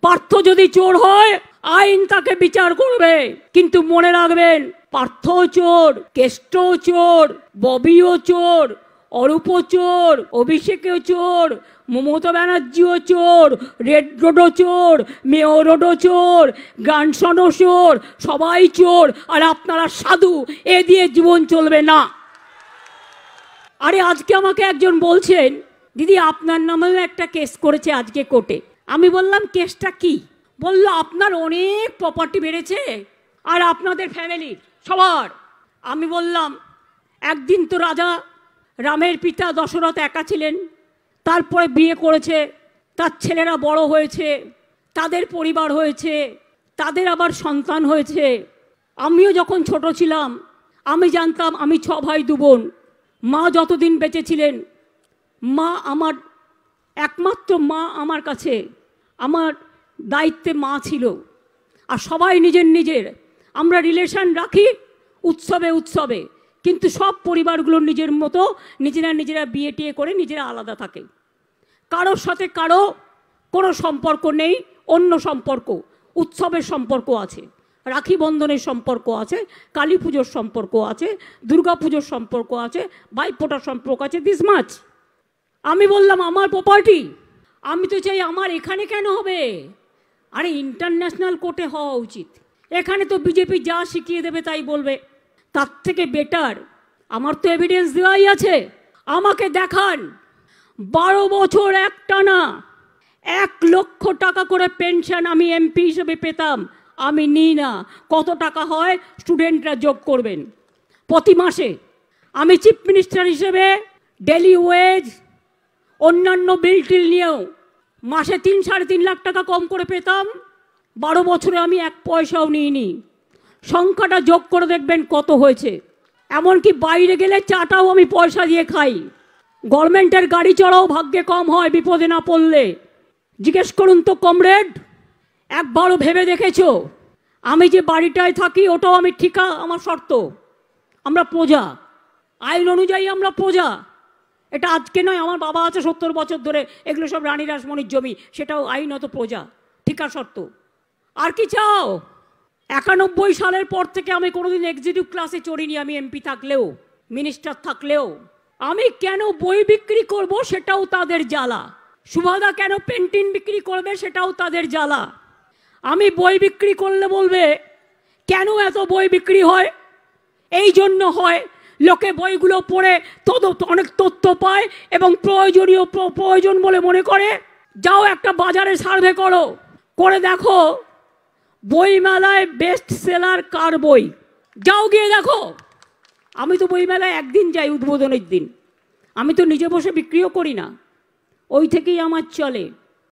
পার্থ যদি চোর হয় আইন তাকে বিচার করবে, কিন্তু মনে রাখবেন পার্থ চোর, কেষ্ট চোর, ববিও চোর, অরূপ চোর, অভিষেকও চোর, মমতা ব্যানার্জিও চোর, রেড রোডও চোর, মেয়র রোডও চোর, গ্রান্ডসনও চোর, সবাই চোর। আর আপনারা সাধু, এ দিয়ে জীবন চলবে না। আরে আজকে আমাকে একজন বলছেন দিদি আপনার নামেও একটা কেস করেছে আজকে কোর্টে। আমি বললাম কেসটা কি? বলল আপনার অনেক প্রপার্টি বেড়েছে আর আপনাদের ফ্যামিলির সবার। আমি বললাম একদিন তো রাজা রামের পিতা দশরথ একা ছিলেন, তারপরে বিয়ে করেছে, তার ছেলেরা বড় হয়েছে, তাদের পরিবার হয়েছে, তাদের আবার সন্তান হয়েছে। আমিও যখন ছোট ছিলাম আমি জানতাম আমি 6 ভাই 2 বোন। মা যতদিন বেঁচে ছিলেন, মা আমার একমাত্র মা আমার কাছে, আমার দায়িত্বে মা ছিল। আর সবাই নিজের নিজের আমরা রিলেশন রাখি উৎসবে উৎসবে, কিন্তু সব পরিবারগুলো নিজের মতো নিজেরা নিজেরা বিয়ে টিয়ে করে নিজেরা আলাদা থাকে। কারোর সাথে কারো কোনো সম্পর্ক নেই, অন্য সম্পর্ক, উৎসবের সম্পর্ক আছে, রাখি বন্ধনের সম্পর্ক আছে, কালী পুজোর সম্পর্ক আছে, দুর্গা পুজোর সম্পর্ক আছে, ভাইফোঁটার সম্পর্ক আছে, দিস মাছ। আমি বললাম আমার প্রপার্টি, আমি তো চাই আমার এখানে কেন হবে? আরে ইন্টারন্যাশনাল কোর্টে হওয়া উচিত। এখানে তো বিজেপি যা শিখিয়ে দেবে তাই বলবে। তার থেকে বেটার, আমার তো এভিডেন্স দেওয়াই আছে, আমাকে দেখান 12 বছর একটানা 1 লক্ষ টাকা করে পেনশন আমি এমপি হিসেবে পেতাম, আমি নিই না। কত টাকা হয় স্টুডেন্টরা যোগ করবেন প্রতি মাসে। আমি চিফ মিনিস্টার হিসেবে ডেলি ওয়েজ অন্যান্য বিল টিল নিয়েও মাসে 3-3.5 লাখ টাকা কম করে পেতাম। 12 বছরে আমি 1 পয়সাও নিইনি। সংখ্যাটা যোগ করে দেখবেন কত হয়েছে। এমনকি বাইরে গেলে চাটাও আমি পয়সা দিয়ে খাই। গভর্নমেন্টের গাড়ি চড়াও ভাগ্যে কম হয় বিপদে না পড়লে। জিজ্ঞেস করুন তো কমরেড, একবারও ভেবে দেখেছো আমি যে বাড়িটায় থাকি ওটাও আমি ঠিকা, আমার শর্ত। আমরা প্রজা, আইন অনুযায়ী আমরা প্রজা। এটা আজকে নয়, আমার বাবা আছে 70 বছর ধরে, এগুলো সব রানী রাসমণির জমি, সেটাও আইনত প্রজা, ঠিকা শর্ত। আর কি চাও? 91 সালের পর থেকে আমি কোনোদিন এক্সিকিউটিভ ক্লাসে চড়িনি, আমি এমপি থাকলেও মিনিস্টার থাকলেও। আমি কেন বই বিক্রি করব সেটাও তাদের জ্বালা। সুভাদা কেন পেন্টিন বিক্রি করবে সেটাও তাদের জ্বালা। আমি বই বিক্রি করলে বলবে কেন এত বই বিক্রি হয়? এই জন্য হয় লোকে বইগুলো পড়ে অনেক তথ্য পায় এবং প্রয়োজন বলে মনে করে। যাও একটা বাজারে সার্ভে করো, করে দেখো বইমেলায় বেস্ট সেলার কার বই, যাও গিয়ে দেখো। আমি তো বইমেলায় একদিন যাই, উদ্বোধনের দিন। আমি তো নিজে বসে বিক্রিও করি না, ওই থেকেই আমার চলে।